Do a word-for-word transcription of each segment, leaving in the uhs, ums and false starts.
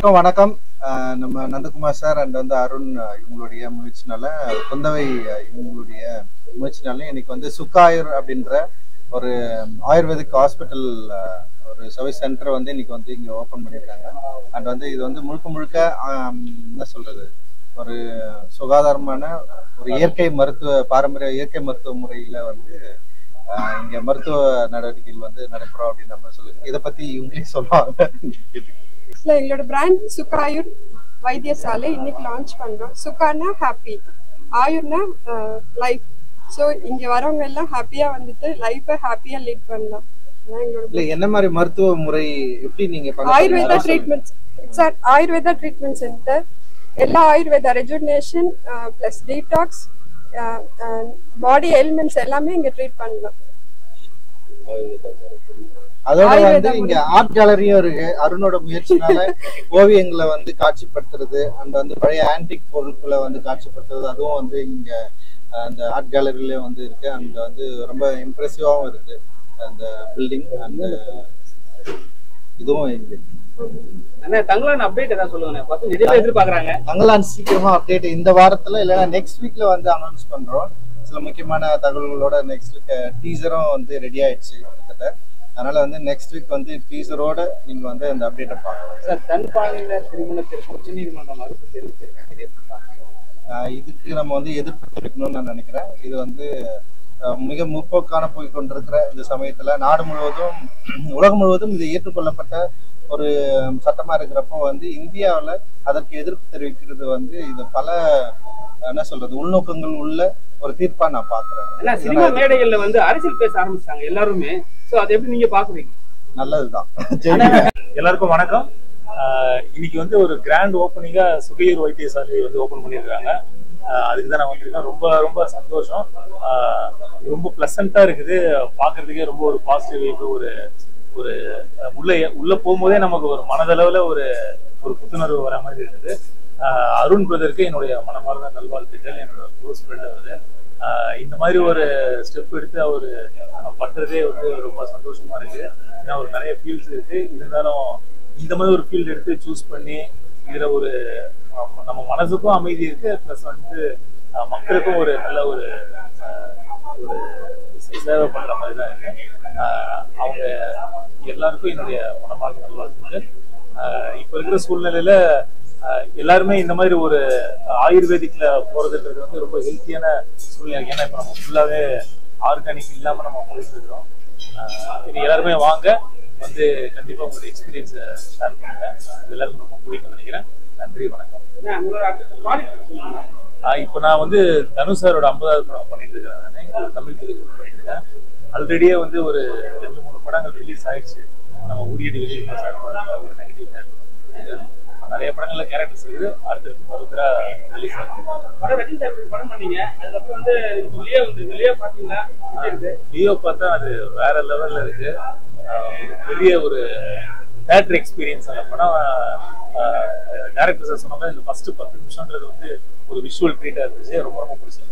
அனைவருக்கும் வணக்கம். நம்ம நந்தகுமார் சார் அண்ட் வந்து அருண் இவங்களுடைய முயற்சினால, குந்தவை இவங்களுடைய முயற்சினால இன்னைக்கு வந்து சுக்காயூர் அப்படின்ற ஒரு ஆயுர்வேதிக் ஹாஸ்பிட்டல் ஒரு சர்வீஸ் சென்டர் வந்து இன்னைக்கு வந்து இங்கே ஓப்பன் பண்ணியிருக்காங்க. அண்ட் வந்து இது வந்து முழுக்க முழுக்க என்ன சொல்றது, ஒரு சுகாதாரமான ஒரு இயற்கை மருத்துவ பாரம்பரிய இயற்கை மருத்துவ முறையில வந்து இங்க மருத்துவ நடவடிக்கைகள் வந்து நடைபெறும் அப்படின்னு நம்ம சொல்லுங்க. இதை பத்தி இவங்களே சொல்லுவாங்க. எங்களோட பிராண்ட் சுகாயூர் வைத்தியசாலை இன்னைக்கு லான்ச் பண்றோம். சுகானா ஹாப்பி, ஆயுர்னா லைஃப். ஸோ இங்க வரவங்க எல்லாம் ஹாப்பியா வந்துட்டு லைஃபை ஹாப்பியா லீட் பண்ணலாம். என்ன மாதிரி மருத்துவ முறை எப்படி நீங்க Ayurveda treatment sir, Ayurveda treatment centre, எல்லா Ayurveda rejuvenation plus detox body elements எல்லாமே இங்க ட்ரீட் பண்ணலாம். அதோட வந்து இங்க ஆர்ட் கேலரியும் இருக்கு. அருணோட முயற்சினால ஓவியங்களை வந்து காட்சிப்படுத்துறது, அந்த வந்து பழைய ஆன்டிக் பொருட்களை வந்து காட்சிப்படுத்துறது, அதுவும் வந்து இங்க அந்த ஆர்ட் கேலரியில வந்து இருக்கு. அங்க வந்து ரொம்ப இம்ப்ரெசிவாவும் இருக்கு அந்த பில்டிங். அந்த இதுவும் இங்க தங்களான் அப்டேட் ஏதாவது சொல்லுங்க. எதிர்பார்க்கறாங்க தங்களான் சீக்கிரமா அப்டேட் இந்த வாரத்துல இல்லைன்னா நெக்ஸ்ட் வீக்ல வந்து அனௌன்ஸ் பண்றோம். சில முக்கியமான தகவல்களோட நெக்ஸ்ட் வீக் டீசரும் வந்து ரெடி ஆயிடுச்சு கிட்டத்தட்ட. அதனால வந்து நெக்ஸ்ட் வீக் வந்து டீசரோட நீங்க வந்து அந்த அப்டேட்டை பார்க்கலாம். சார், தன்பாலினர் திருமணத்திற்கு உச்சநீதிமன்றம் மறுப்பு தெரிவித்திருக்காங்க. இதுக்கு நம்ம வந்து எதிர்ப்பு தெரிவிக்கணும்னு நான் நினைக்கிறேன். இது வந்து மிக முற்போக்கான போய் கொண்டிருக்கிற இந்த சமயத்துல நாடு முழுவதும் உலகம் முழுவதும் இது ஏற்றுக்கொள்ளப்பட்ட ஒரு சட்டமா இருக்கிறப்போ வந்து இந்தியாவில் அதற்கு எதிர்ப்பு தெரிவிக்கிறது வந்து இது பல என்ன சொல்றது உள்நோக்கங்கள் உள்ள ஒரு தீர்ப்பா நான் பாக்குறேன். சினிமா மேடைகள்ல வந்து அரசியல் பேச ஆரம்பிச்சாங்க எல்லாருமே. சோ அதை எப்படி நீங்க பாக்குறீங்க? நல்லதுதான். எல்லாருக்கும் வணக்கம். இன்னைக்கு வந்து ஒரு கிராண்ட் ஓப்பனிங்கா சுகையூர் வைத்தியசாலை வந்து ஓபன் பண்ணியிருக்காங்க. அதுக்கு தான் நான் வந்திருக்கேன். ரொம்ப ரொம்ப சந்தோஷம். ரொம்ப பிளசண்டா இருக்குது பாக்குறதுக்கே. ரொம்ப ஒரு பாசிட்டிவ், ஒரு ஒரு உள்ள உள்ள போகும்போதே நமக்கு ஒரு மனதளவுல ஒரு ஒரு புத்துணர்வு வர மாதிரி இருக்குது. அருண் பிரதருக்கு என்னுடைய மனமார்ந்த நல்வாழ்த்துக்கள். என்னோட க்ளோஸ் ஃப்ரெண்ட் அவரு. இந்த மாதிரி ஒரு ஸ்டெப் எடுத்து அவரு பண்றதே வந்து ரொம்ப சந்தோஷமா இருக்கு. ஏன்னா ஒரு நிறைய ஃபீல்ட்ஸ் இருக்கு, இருந்தாலும் இந்த மாதிரி ஒரு ஃபீல்டு எடுத்து சூஸ் பண்ணி இதுல ஒரு நம்ம மனசுக்கும் அமைதி இருக்கு, பிளஸ் வந்து மக்களுக்கும் ஒரு நல்ல ஒரு ஒரு சேவை பண்ற மாதிரி தான் இருக்கு. அவங்க எல்லாருக்கும் என்னுடைய மனமார்ந்த நல்வாழ்த்துக்கள். இப்ப இருக்கிற சூழ்நிலையில எல்லாருமே இந்த மாதிரி ஒரு ஆயுர்வேதிக்ல போறதுன்றது வந்து ரொம்ப ஹெல்த்தியான சூழ்நிலை. ஏன்னா இப்ப நம்ம ஃபுல்லாவே ஆர்கானிக் இல்லாம நம்ம போயிட்டு இருக்கிறோம். இது எல்லாருமே வாங்க, வந்து கண்டிப்பா உங்களுடைய எக்ஸ்பீரியன்ஸை ஷேர் பண்ணுங்க. எல்லாருக்கும் ரொம்ப பிடிக்கும்னு நினைக்கிறேன். நன்றி, வணக்கம். இப்போ நான் வந்து தனுஷ் சாரோட ஐம்பதாவது படம் பண்ணிட்டு இருக்கிறேன். தமிழ் தெலுங்கு பண்ணிட்டு இருக்கேன். ஆல்ரெடியே வந்து ஒரு ரெண்டு மூணு படங்கள் ரிலீஸ் ஆயிடுச்சு. நம்ம உரியடி வெளியே சார் ஒரு நெகட்டிவ் கேரக்டர், நிறைய படங்கள்ல கேரக்டர்ஸ் இருக்குது. அடுத்தடுத்து மறுபடியா ரிலீஸ் ஆகுது. லியோ பார்த்தா அது வேற லெவல்ல இருக்கு. பெரிய ஒரு தியேட்டர் எக்ஸ்பீரியன்ஸ். அந்த படம் டைரக்டர் சொன்ன மாதிரி இந்த ஃபர்ஸ்ட் பத்து நிமிஷம்ன்றது வந்து ஒரு விஷுவல் ட்ரீட்டா இருந்துச்சு. ரொம்ப ரொம்ப பிடிச்சிருந்துச்சு.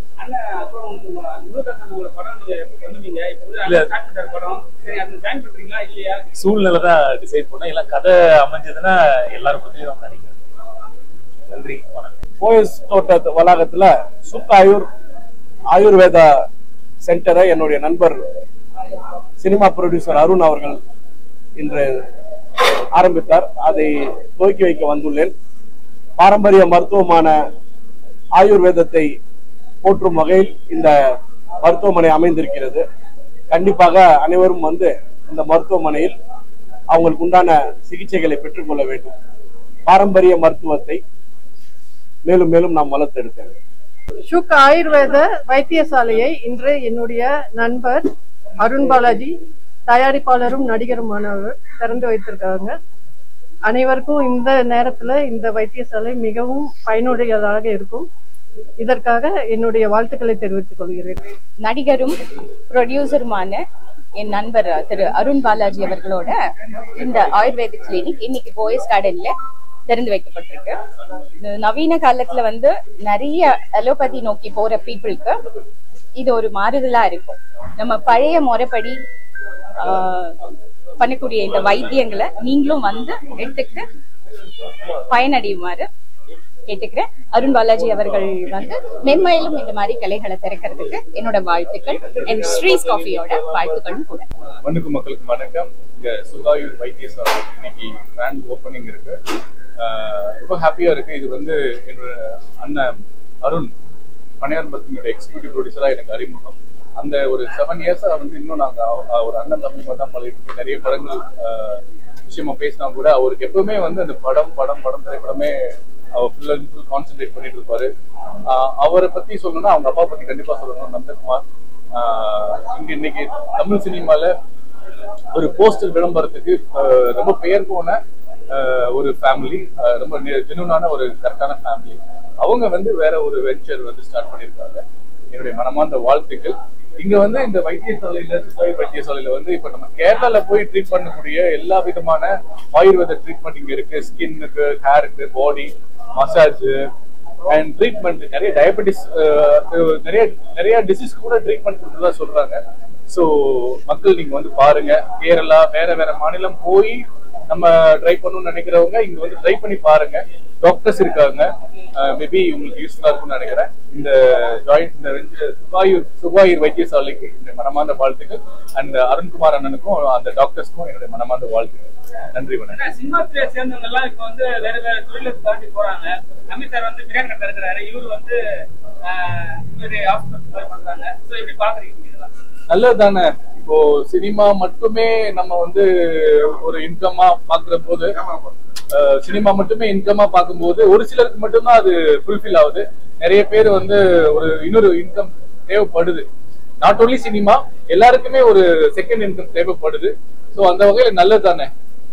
சூழ்நிலை தான் டிசைட் பண்ண. எல்லாம் கதை அமைஞ்சதுன்னா எல்லாரும் பத்தியும் தான் நினைக்கிறேன். நன்றி, வணக்கம். போயஸ் தோட்ட வளாகத்துல சுக்காயூர் ஆயுர்வேதா சென்டரை என்னுடைய நண்பர் சினிமா ப்ரொடியூசர் அருண் அவர்கள் இன்று ஆரம்பித்தார். அதை துவக்கி வைக்க வந்துள்ளேன். பாரம்பரிய மருத்துவமான ஆயுர்வேதத்தை போற்றும் வகையில் இந்த மருத்துவமனை அமைந்திருக்கிறது. கண்டிப்பாக அனைவரும் வந்து இந்த மருத்துவமனையில் அவங்களுக்கு உண்டான சிகிச்சைகளை பெற்றுக்கொள்ள வேண்டும். பாரம்பரிய மருத்துவத்தை மேலும் மேலும் நாம் வளர்த்தெடுக்க வேண்டும். சுக் ஆயுர்வேத வைத்தியசாலையை இன்று என்னுடைய நண்பர் அருண் பாலாஜி, தயாரிப்பாளரும் நடிகருமானவர், திறந்து வைத்திருக்காங்க. அனைவருக்கும் இந்த நேரத்துல இந்த வைத்தியசாலை மிகவும் பயனுடையதாக இருக்கும். இதற்காக என்னுடைய வாழ்த்துக்களை தெரிவித்துக் கொள்கிறேன். நடிகரும் ப்ரொடியூசருமான என் நண்பர் திரு அருண் பாலாஜி அவர்களோட இந்த ஆயுர்வேதிக் கிளினிக் இன்னைக்கு போயஸ் கார்டன்ல திறந்து வைக்கப்பட்டிருக்கு. நவீன காலத்துல வந்து நிறைய அலோபதி நோக்கி போற பீப்புளுக்கு இது ஒரு மாறுதலா இருக்கும். நம்ம பழைய முறைப்படி ஆஹ் பண்ணக்கூடிய இந்த வைத்தியங்களை நீங்களும் வந்து எடுத்துக்கிட்டு பயனடையுமாறு கேட்டுக்கிறேன். அருண் பாலாஜி அவர்கள் வந்து மென்மேலும் இந்த மாதிரி கலைகளை திறக்கிறதுக்கு என்னோட வாழ்த்துக்கள். அண்ட் ஸ்ரீஸ் காஃபியோட வாழ்த்துக்களும் கூட. வணக்கம் மக்களுக்கு வணக்கம். இங்க சுகாயூர் வைத்தியசாலை இன்னைக்கு கிராண்ட் ஓப்பனிங் இருக்கு. ரொம்ப ஹாப்பியா இருக்கு. இது வந்து என்னோட அண்ணன் அருண் பணியார்பத்தினோட எக்ஸிக்யூட்டிவ் ப்ரொடியூசரா எனக்கு அறிமுகம். அந்த ஒரு செவன் இயர்ஸா வந்து இன்னும் நாங்க ஒரு அண்ணன் தம்பி மாதிரி தான் பழகிட்டு நிறைய படங்கள் விஷயமா பேசினா கூட அவருக்கு எப்பவுமே வந்து அந்த படம் படம் படம் திரைப்படமே அவர் ஃபுல் அண்ட் ஃபுல் கான்சென்ட்ரேட் பண்ணிட்டு இருப்பாரு. அவரை பத்தி சொல்லணும்னா அவங்க அப்பா பத்தி கண்டிப்பா சொல்லணும். நந்தகுமார் இங்க இன்னைக்கு தமிழ் சினிமால ஒரு போஸ்டர் விளம்பரத்துக்கு ரொம்ப பெயர் போன ஒரு ஃபேமிலி, ரொம்ப ஜெனுனான ஒரு கரெக்டான ஃபேமிலி. அவங்க வந்து வேற ஒரு வெஞ்சர் வந்து ஸ்டார்ட் பண்ணியிருக்காங்க. என்னுடைய மனமார்ந்த வாழ்த்துக்கள். இங்க வந்து இந்த வைத்தியசாலையில சுகாயூர் வைத்தியசாலையில வந்து இப்ப நம்ம கேரளால போய் ட்ரீட் பண்ணக்கூடிய எல்லா விதமான ஆயுர்வேத ட்ரீட்மெண்ட் இங்க இருக்கு. ஸ்கின்னுக்கு, ஹேருக்கு, பாடி மசாஜ் அண்ட் ட்ரீட்மெண்ட், நிறைய டயபெட்டிஸ், நிறைய நிறைய டிசீஸ் கூட ட்ரீட்மெண்ட் கொடுத்ததா சொல்றாங்க. ஸோ மக்கள் நீங்க வந்து பாருங்க. கேரளா வேற வேற மாநிலம் போய் நம்ம ட்ரை பண்ணணும்னு நினைக்கிறவங்க இங்க வந்து ட்ரை பண்ணி பாருங்க. டாக்டர்ஸ் இருக்காங்க. மேபி உங்களுக்கு யூஸ்ஃபுல்லா இருக்கும்னு நினைக்கிறேன். இந்த ஜாயிண்ட் இந்த சுகாயூர் சுகாயூர் வைத்தியசாலைக்கு என்னுடைய மனமார்ந்த வாழ்த்துக்கள். அண்ட் அருண்குமார் அண்ணனுக்கும் அந்த டாக்டர்ஸ்க்கும் என்னுடைய மனமார்ந்த வாழ்த்துக்கள். நன்றி வணக்கம். சினிமா துறையை சேர்ந்தவங்க எல்லாம் இப்ப வந்து வேற வேற தொழிலுக்கு தாண்டி போறாங்க. அமித் சார் வந்து பிரியாணி கடை இருக்கிறாரு. இவரு வந்து ஹாஸ்பிட்டல் பண்றாங்க. ஸோ எப்படி பாக்குறீங்க? நல்லது தானே. இப்போ சினிமா மட்டுமே நம்ம வந்து ஒரு இன்கமா பாக்குற போது, சினிமா மட்டுமே இன்கமா பார்க்கும்போது ஒரு சிலருக்கு மட்டும்தான் அது ஃபுல்ஃபில் ஆகுது. நிறைய பேர் வந்து ஒரு இன்னொரு இன்கம் தேவைப்படுது. நாட் ஓன்லி சினிமா, எல்லாருக்குமே ஒரு செகண்ட் இன்கம் தேவைப்படுது. ஸோ அந்த வகையில நல்லது தானே.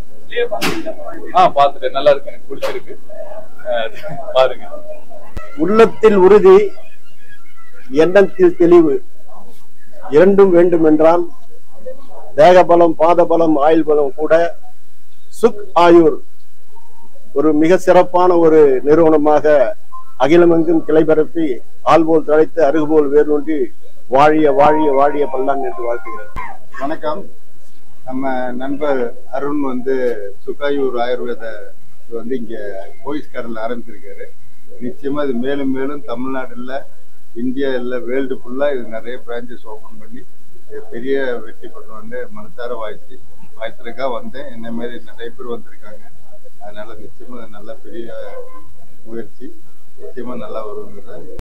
ஆஹ் பாத்துட்டேன், நல்லா இருக்கு, எனக்கு பிடிச்சிருக்கு. பாருங்க. உள்ளத்தில் உறுதி, எண்ணத்தில் தெளிவு இரண்டும் வேண்டும் என்றால் தேகபலம், பாதபலம், ஆயுள் பலம் கூட சுக் ஆயுர் ஒரு மிக சிறப்பான ஒரு நிறுவனமாக அகிலமெங்கும் கிளைபரப்பி ஆள்போல் தழைத்து அருகுபோல் வேரூன்றி வாழிய வாழிய வாழிய பல்லான் என்று வாழ்த்துகிறேன். வணக்கம். நம்ம நண்பர் அருண் வந்து சுகாயூர் ஆயுர்வேத வந்து இங்க போய்ஸ் கடலில் ஆரம்பிச்சிருக்காரு. நிச்சயமா இது மேலும் மேலும் தமிழ்நாடுல, இந்தியா இல்லை, வேர்ல்டு ஃபுல்லா இது நிறைய பிரான்ச்சஸ் ஓபன் பண்ணி பெரிய வெற்றி பண்ணணும்னு மனசார வாழ்த்து வாழ்த்துறதுக்காக வந்தேன். என்ன மாதிரி நிறைய பேர் வந்திருக்காங்க. அதனால நிச்சயமா நல்ல பெரிய முயற்சி, நிச்சயமா நல்லா வருங்கிறத